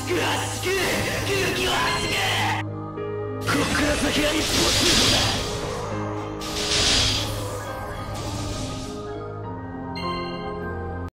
く圧縮空気を圧縮こっから先は一歩通行だ。